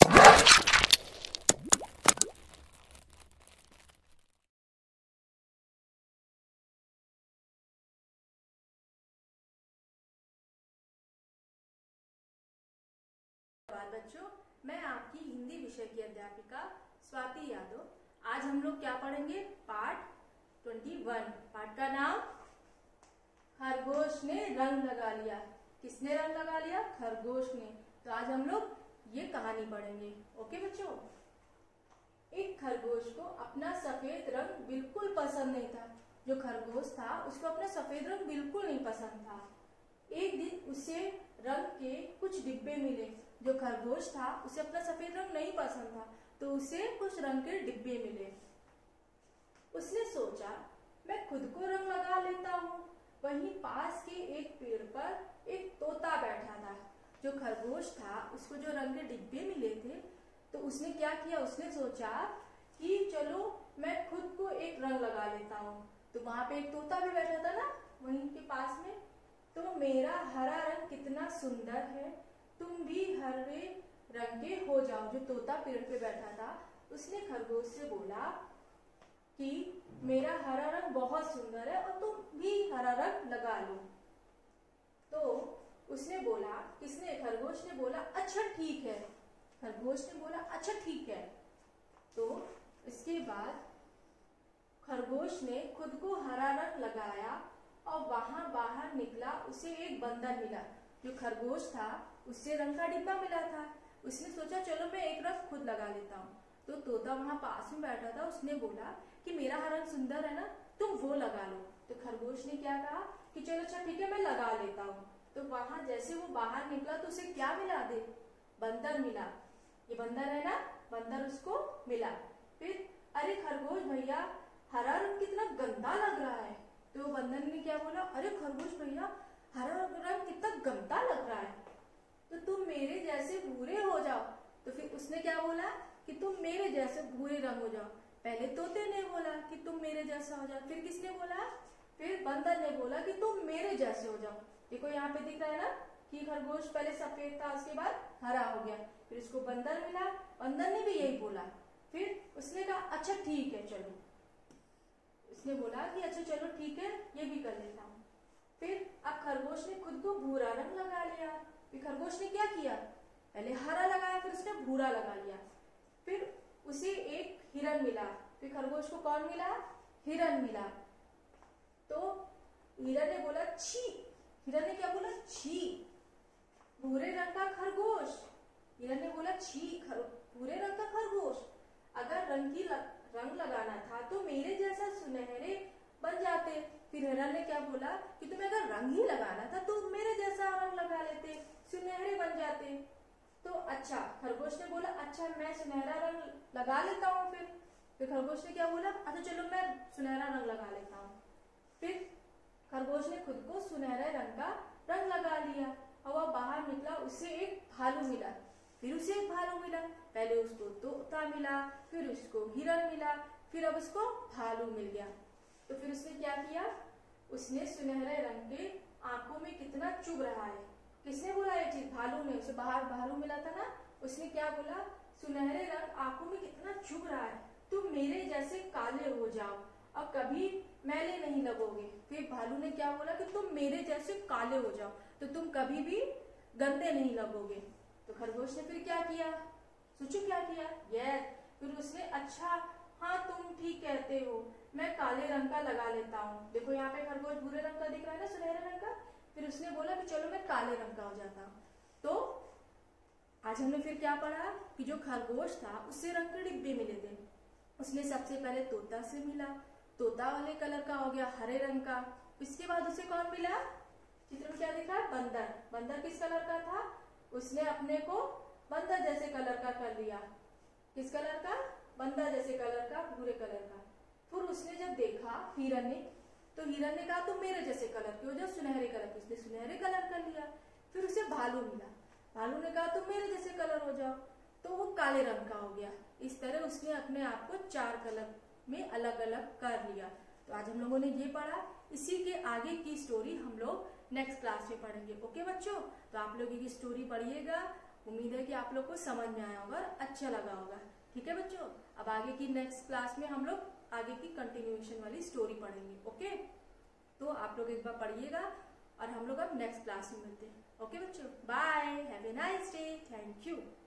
बच्चों, मैं आपकी हिंदी विषय की अध्यापिका स्वाति यादव। आज हम लोग क्या पढ़ेंगे? पाठ 21। पाठ का नाम खरगोश ने रंग लगा लिया। किसने रंग लगा लिया? खरगोश ने। तो आज हम लोग ये कहानी पढ़ेंगे। ओके बच्चों। एक खरगोश को अपना सफेद रंग बिल्कुल पसंद नहीं था। जो खरगोश था उसको अपना सफेद रंग बिल्कुल नहीं पसंद था। एक दिन उसे रंग के कुछ डिब्बे मिले। जो खरगोश था उसे अपना सफेद रंग नहीं पसंद था, तो उसे कुछ रंग के डिब्बे मिले। उसने सोचा मैं खुद को रंग लगा लेता हूँ। वहीं पास के एक पेड़ पर एक तोता बैठा था। जो खरगोश था उसको जो रंग के डिब्बे मिले थे, तो उसने क्या किया? उसने सोचा कि चलो मैं खुद को एक रंग लगा लेता हूँ। तो वहां पे एक तोता भी बैठा था ना वहीं के पास में। तो मेरा हरा रंग कितना सुंदर है, तुम भी हरे रंग के हो जाओ। जो तोता पेड़ पे बैठा था उसने खरगोश से बोला कि मेरा हरा रंग बहुत सुंदर है और तुम भी हरा रंग लगा लो। तो उसने बोला, किसने? खरगोश ने बोला अच्छा ठीक है। खरगोश ने बोला अच्छा ठीक है। तो इसके बाद खरगोश ने खुद को हरा रंग लगाया और वहां बाहर निकला। उसे एक बंदर मिला। जो खरगोश था उससे रंग का डिब्बा मिला था। उसने सोचा चलो मैं एक रंग खुद लगा लेता हूँ। तो तोता वहां पास में बैठा था। उसने बोला कि मेरा हरा रंग सुंदर है ना, तुम वो लगा लो। तो खरगोश ने क्या कहा कि चलो अच्छा ठीक है मैं लगा लेता हूँ। तो वहां जैसे वो बाहर निकला तो उसे क्या मिला? दे बंदर मिला। ये बंदर है ना, बंदर उसको मिला। फिर अरे खरगोश भैया हरा रंग कितना गंदा लग रहा है। तो बंदर ने क्या बोला? अरे खरगोश भैया हरा रंग कितना गंदा लग रहा है, तो तुम मेरे जैसे भूरे हो जाओ। तो फिर उसने क्या बोला कि तुम मेरे जैसे भूरे रंग हो जाओ। पहले तोते ने बोला कि तुम मेरे जैसा हो जाओ। फिर किसने बोला? फिर बंदर ने बोला कि तुम मेरे जैसे हो जाओ। देखो यहाँ पे दिख रहा है ना कि खरगोश पहले सफेद था, उसके बाद हरा हो गया। फिर उसको बंदर मिला, बंदर ने भी यही बोला। फिर उसने कहा अच्छा ठीक है चलो। उसने बोला कि अच्छा चलो ठीक है ये भी कर लेता हूँ। फिर अब खरगोश ने खुद को भूरा रंग लगा लिया। फिर खरगोश ने क्या किया? पहले हरा लगाया, फिर उसने भूरा लगा लिया। फिर उसे एक हिरन मिला। फिर खरगोश को कौन मिला? हिरन मिला। तो हिरन ने बोला छी। हिरन ने क्या बोला? छी भूरे रंग का खरगोश। हिरन ने बोला छी भूरे रंग का खरगोश। अगर रंग लगाना था तो मेरे जैसा सुनहरे बन जाते। फिर हिरन ने क्या बोला कि तुम्हें अगर रंग ही लगाना था तो मेरे जैसा रंग लगा लेते, सुनहरे बन जाते। तो अच्छा खरगोश ने बोला अच्छा मैं सुनहरा रंग लगा लेता हूँ। फिर खरगोश ने क्या बोला? अच्छा चलो मैं सुनहरा रंग लगा लेता हूँ। फिर खरगोश ने खुद को सुनहरे रंग का रंग लगा लिया और वह बाहर निकला। उसे एक भालू मिला। फिर उसे एक भालू मिला। पहले उसको तोता मिला, फिर उसको हिरन मिला, फिर अब उसको भालू मिल गया। तो फिर उसने क्या किया? उसने सुनहरे रंग के आंखों में कितना चुभ रहा है। किसने बोला ये चीज? भालू ने। उसे बाहर भालू मिला था ना, उसने क्या बोला? सुनहरे रंग आंखों में कितना चुभ रहा है, तुम मेरे जैसे काले हो जाओ और कभी मैले नहीं लगोगे। फिर भालू ने क्या बोला कि तुम मेरे जैसे काले हो जाओ तो तुम कभी भी गंदे नहीं लगोगे। तो खरगोश ने फिर क्या किया? सोचो क्या किया? फिर उसने अच्छा हाँ तुम ठीक कहते हो, मैं काले रंग का लगा लेता हूँ। देखो यहाँ पे खरगोश भूरे रंग का दिख रहा है ना, सुनहरे रंग का। फिर उसने बोला कि चलो मैं काले रंग का हो जाता हूँ। तो आज हमने फिर क्या पढ़ा कि जो खरगोश था उससे रंग के डिब्बे मिले थे। उसने सबसे पहले तोता से मिला, तोता वाले कलर का हो गया हरे रंग का। इसके बाद उसे कौन मिला? चित्र में क्या दिख रहा है? बंदर। बंदर किस कलर का था? उसने अपने को बंदर जैसे कलर का कर लिया। किस कलर का? बंदर जैसे कलर का, भूरे कलर का। फिर उसने जब देखा हिरन ने, तो हिरन ने कहा तुम मेरे जैसे कलर के हो जाओ, सुनहरे कलर के। उसने सुनहरे कलर कर लिया। फिर उसे भालू मिला। भालू ने कहा तुम मेरे जैसे कलर हो जाओ, तो वो काले रंग का हो गया। इस तरह उसने अपने आप को 4 कलर में अलग अलग कर लिया। तो आज हम लोगों ने ये पढ़ा। इसी के आगे की स्टोरी हम लोग नेक्स्ट क्लास में पढ़ेंगे। ओके बच्चों, तो आप लोग ये स्टोरी पढ़िएगा, उम्मीद है कि आप लोग को समझ में आया होगा, अच्छा लगा होगा। ठीक है बच्चों, अब आगे की नेक्स्ट क्लास में हम लोग आगे की कंटिन्यूएशन वाली स्टोरी पढ़ेंगे। ओके, तो आप लोग एक बार पढ़िएगा और हम लोग अब नेक्स्ट क्लास में मिलते हैं। ओके बच्चों, bye, have a nice day, thank you.